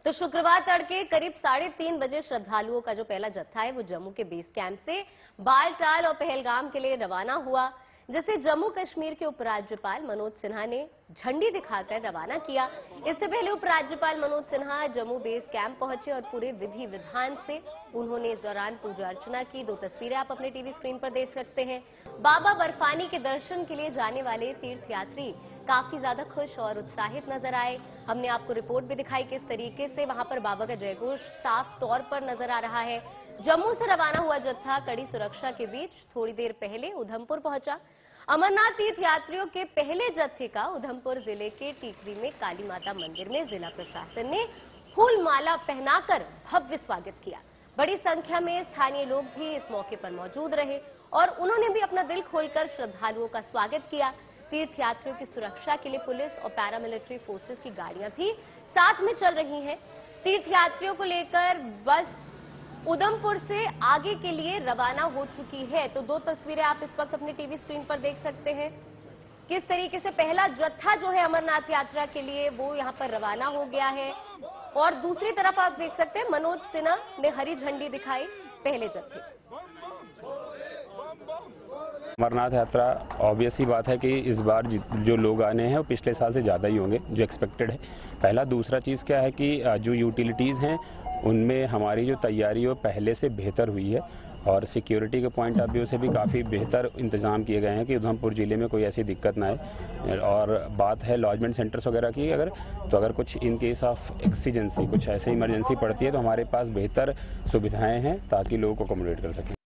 तो शुक्रवार तड़के करीब 3:30 बजे श्रद्धालुओं का जो पहला जत्था है वो जम्मू के बेस कैंप से बालटाल और पहलगाम के लिए रवाना हुआ, जिसे जम्मू कश्मीर के उपराज्यपाल मनोज सिन्हा ने झंडी दिखाकर रवाना किया। इससे पहले उपराज्यपाल मनोज सिन्हा जम्मू बेस कैंप पहुंचे और पूरे विधि विधान से उन्होंने इस दौरान पूजा अर्चना की। 2 तस्वीरें आप अपने टीवी स्क्रीन पर देख सकते हैं। बाबा बर्फानी के दर्शन के लिए जाने वाले तीर्थयात्री काफी ज्यादा खुश और उत्साहित नजर आए। हमने आपको रिपोर्ट भी दिखाई किस तरीके से वहां पर बाबा का जयघोष साफ तौर पर नजर आ रहा है। जम्मू से रवाना हुआ जत्था कड़ी सुरक्षा के बीच थोड़ी देर पहले उधमपुर पहुंचा। अमरनाथ तीर्थ यात्रियों के पहले जत्थे का उधमपुर जिले के टीकरी में काली माता मंदिर में जिला प्रशासन ने फूल माला पहनाकर भव्य स्वागत किया। बड़ी संख्या में स्थानीय लोग भी इस मौके पर मौजूद रहे और उन्होंने भी अपना दिल खोलकर श्रद्धालुओं का स्वागत किया। तीर्थयात्रियों की सुरक्षा के लिए पुलिस और पैरामिलिट्री फोर्सेस की गाड़ियां भी साथ में चल रही हैं। तीर्थयात्रियों को लेकर बस उधमपुर से आगे के लिए रवाना हो चुकी है। तो 2 तस्वीरें आप इस वक्त अपने टीवी स्क्रीन पर देख सकते हैं। किस तरीके से पहला जत्था जो है अमरनाथ यात्रा के लिए वो यहां पर रवाना हो गया है और दूसरी तरफ आप देख सकते हैं मनोज सिन्हा ने हरी झंडी दिखाई पहले जत्थे। अमरनाथ यात्रा ऑब्वियस ही बात है कि इस बार जो लोग आने हैं वो पिछले साल से ज़्यादा ही होंगे, जो एक्सपेक्टेड है। पहला। दूसरा चीज़ क्या है कि जो यूटिलिटीज़ हैं उनमें हमारी जो तैयारी है पहले से बेहतर हुई है और सिक्योरिटी के पॉइंट ऑफ व्यू से भी काफ़ी बेहतर इंतजाम किए गए हैं कि उधमपुर ज़िले में कोई ऐसी दिक्कत ना आए। और बात है लॉजमेंट सेंटर्स वगैरह की, अगर कुछ इन केस ऑफ एक्सीजेंसी कुछ ऐसे इमरजेंसी पड़ती है तो हमारे पास बेहतर सुविधाएँ हैं ताकि लोगों को अकोमोडेट कर सकें।